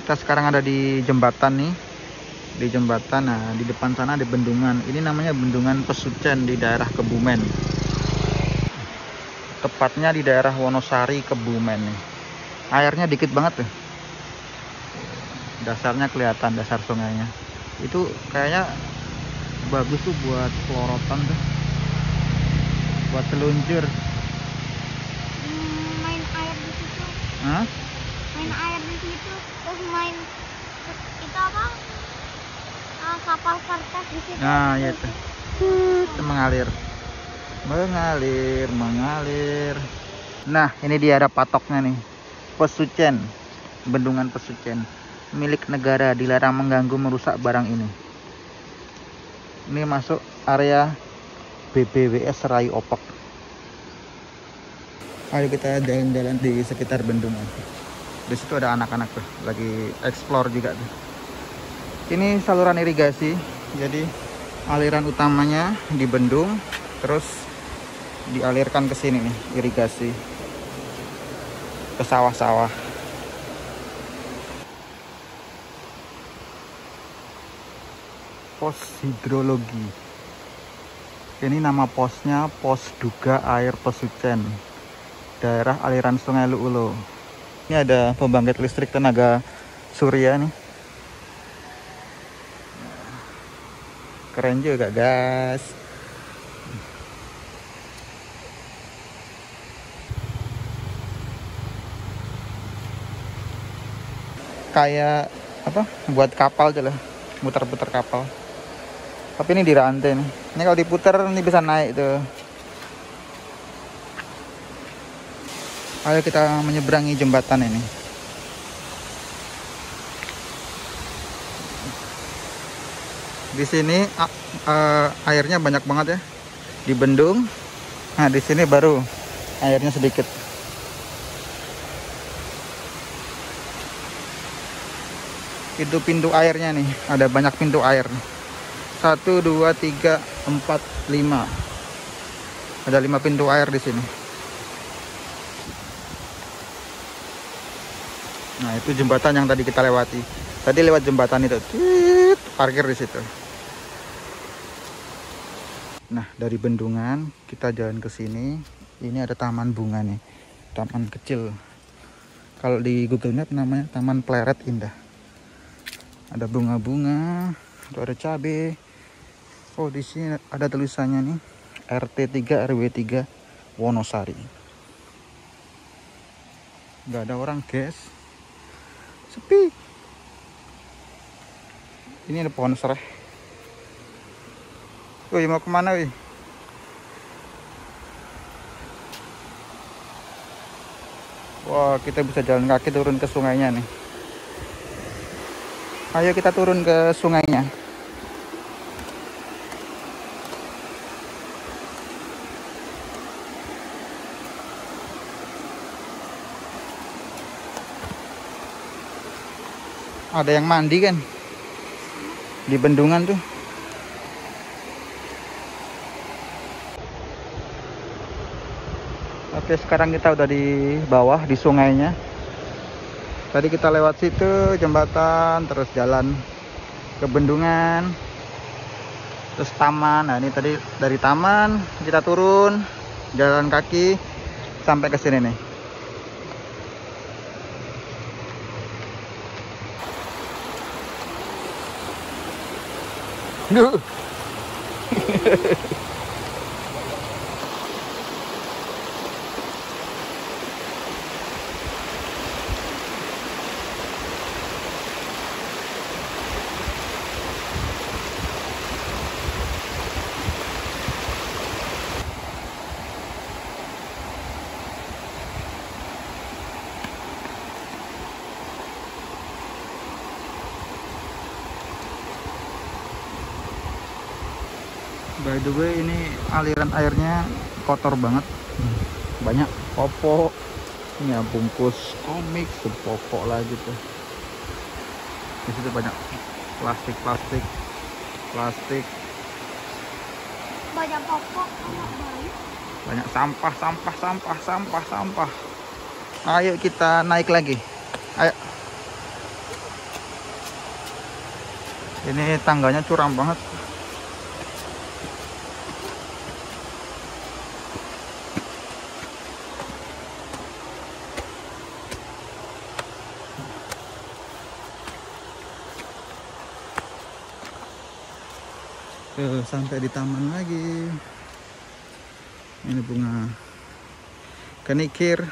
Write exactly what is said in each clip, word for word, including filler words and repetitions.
Kita sekarang ada di jembatan nih. Di jembatan, nah di depan sana ada bendungan. Ini namanya Bendungan Pesucen di daerah Kebumen. Tepatnya di daerah Wonosari, Kebumen nih. Airnya dikit banget tuh. Dasarnya kelihatan, dasar sungainya. Itu kayaknya bagus tuh buat pelorotan tuh. Buat seluncur. Hmm, main air di situ. Hah? Main air di situ. Terus main itu apa? Ah, kapal kertas di situ. Nah, ya tuh. Itu mengalir. Mengalir, mengalir. Nah, ini dia ada patoknya nih. Pesucen. Bendungan Pesucen. Milik negara, dilarang mengganggu merusak barang ini. Ini masuk area B B W S Rayu Opok. Ayo kita jalan-jalan di sekitar bendungan. Di situ ada anak-anak tuh, lagi explore juga tuh. Ini saluran irigasi, jadi aliran utamanya di bendung, terus dialirkan ke sini nih, irigasi ke sawah-sawah. Pos hidrologi. Ini nama posnya Pos Duga Air Pesucen, daerah aliran Sungai Luulo. Ini ada pembangkit listrik tenaga surya nih. Keren juga guys. Kayak apa? Buat kapal aja lah, muter-puter kapal. Tapi ini dirantai nih. Ini kalau diputar ini bisa naik tuh. Ayo kita menyeberangi jembatan ini. Di sini uh, uh, airnya banyak banget ya. Di bendung. Nah, di sini baru airnya sedikit. Itu pintu airnya nih. Ada banyak pintu air. Satu, dua, tiga, empat, lima. Ada lima pintu air di sini. Nah, itu jembatan yang tadi kita lewati. Tadi lewat jembatan itu, Tit, parkir di situ. Nah, dari bendungan kita jalan ke sini. Ini ada taman bunga nih, taman kecil. Kalau di Google Map namanya Taman Pleret Indah. Ada bunga-bunga, ada cabai. Oh, di sini ada tulisannya nih, R T tiga R W tiga Wonosari. Nggak ada orang, guys. Sepi. Ini ada pohon serai. Woi, mau kemana, woi? Wah, kita bisa jalan kaki turun ke sungainya nih. Ayo kita turun ke sungainya. Ada yang mandi kan di bendungan tuh. Oke, sekarang kita udah di bawah di sungainya. Tadi kita lewat situ jembatan, terus jalan ke bendungan, terus taman. Nah, ini tadi dari taman kita turun jalan kaki sampai ke sini nih. Duh. By the way, ini aliran airnya kotor banget. Banyak popok. Ini ya bungkus komik, sepopok lagi tuh. Di situ banyak plastik, plastik, plastik. Banyak popok, banyak. Banyak sampah, sampah, sampah, sampah, sampah. Ayo kita naik lagi. Ayo. Ini tangganya curam banget. Tuh, sampai di taman lagi. Ini bunga kenikir.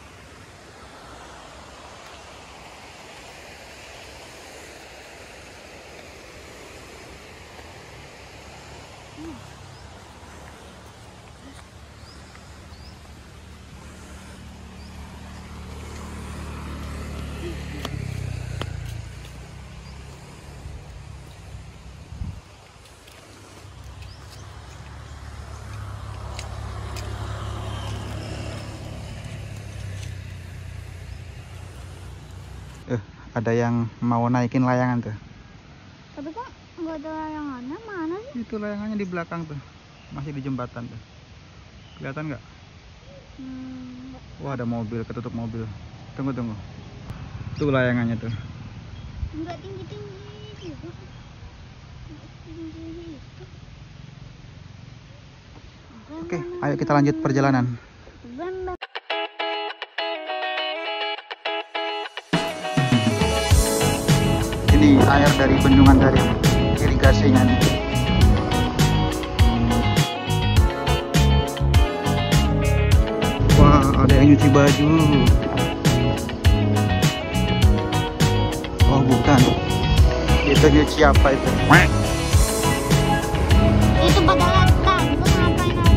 Eh, ada yang mau naikin layangan tuh. Tapi kok nggak ada layangannya, mana sih? Itu layangannya di belakang tuh, masih di jembatan tuh. Kelihatan nggak? Hmm, nggak. Wah, ada mobil, ketutup mobil. Tunggu tunggu. Tuh layangannya tuh. Nggak tinggi-tinggi juga. Nggak tinggi itu. Oke, ayo kita lanjut perjalanan. Bam, bam. Ini air dari bendungan dari irigasinya nih. Wah, ada yang nyuci baju. Oh, bukan. Itu nyuci apa itu? Itu pada latang, itu ngapain aja?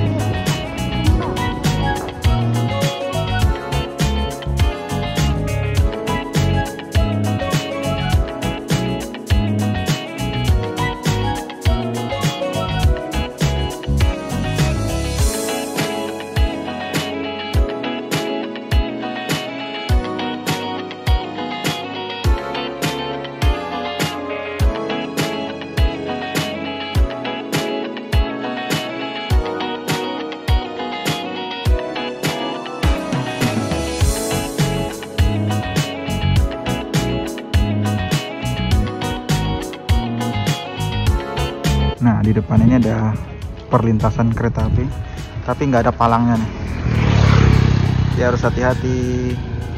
Nah, di depan ini ada perlintasan kereta api, tapi nggak ada palangnya nih. Ya harus hati-hati.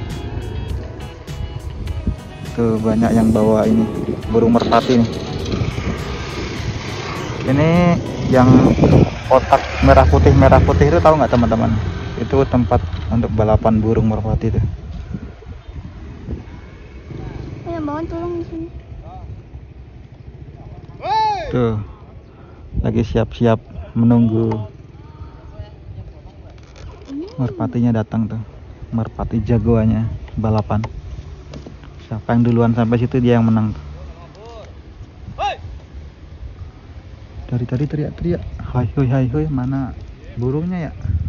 Tuh banyak yang bawa ini burung merpati nih. Ini yang kotak merah putih merah putih itu tahu nggak teman-teman? Itu tempat untuk balapan burung merpati tuh. Eh, bawa tolong di sini. Tuh. Lagi siap-siap menunggu merpatinya datang tuh, merpati jagoannya balapan. Siapa yang duluan sampai situ dia yang menang tuh. Dari tadi teriak-teriak, hai hoi hai hoi, mana burungnya ya?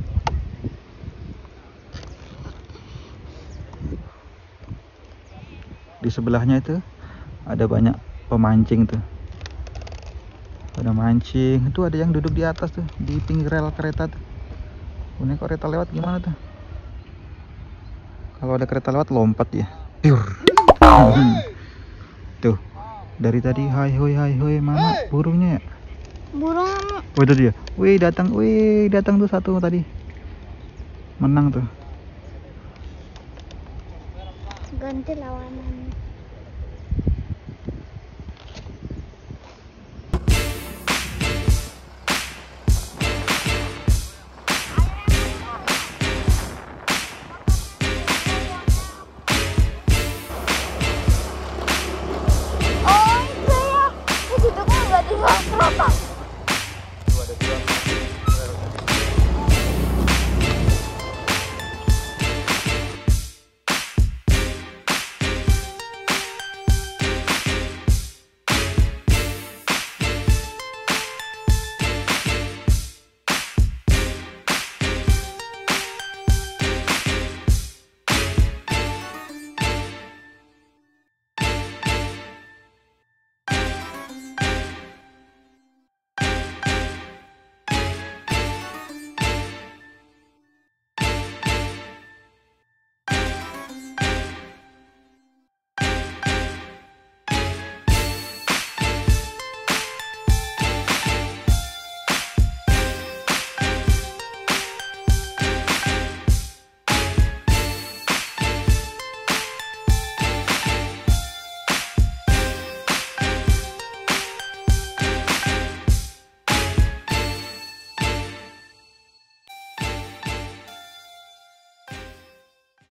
Di sebelahnya itu ada banyak pemancing tuh. Ada mancing, itu ada yang duduk di atas tuh, di pinggir rel kereta tuh. Ini kok kereta lewat gimana tuh? Kalau ada kereta lewat lompat ya. Piur. Tuh, dari tadi hai hoi hai hoi, mana burungnya ya? Burung Oh, itu dia. Wih, datang, wih, datang tuh satu tadi. Menang tuh. ganti lawanan.